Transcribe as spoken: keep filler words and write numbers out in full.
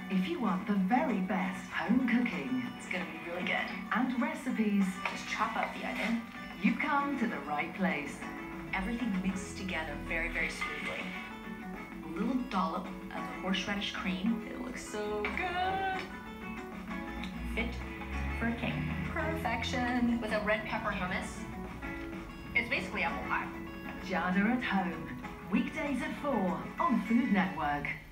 If you want the very best home cooking, It's gonna be really good. and recipes, Just chop up the onion. you've come to the right place. Everything mixes together very, very smoothly. A little dollop of the horseradish cream. It looks so good. Fit for a king. Perfection. With a red pepper hummus. It's basically apple pie. Jada at Home, weekdays at four on Food Network.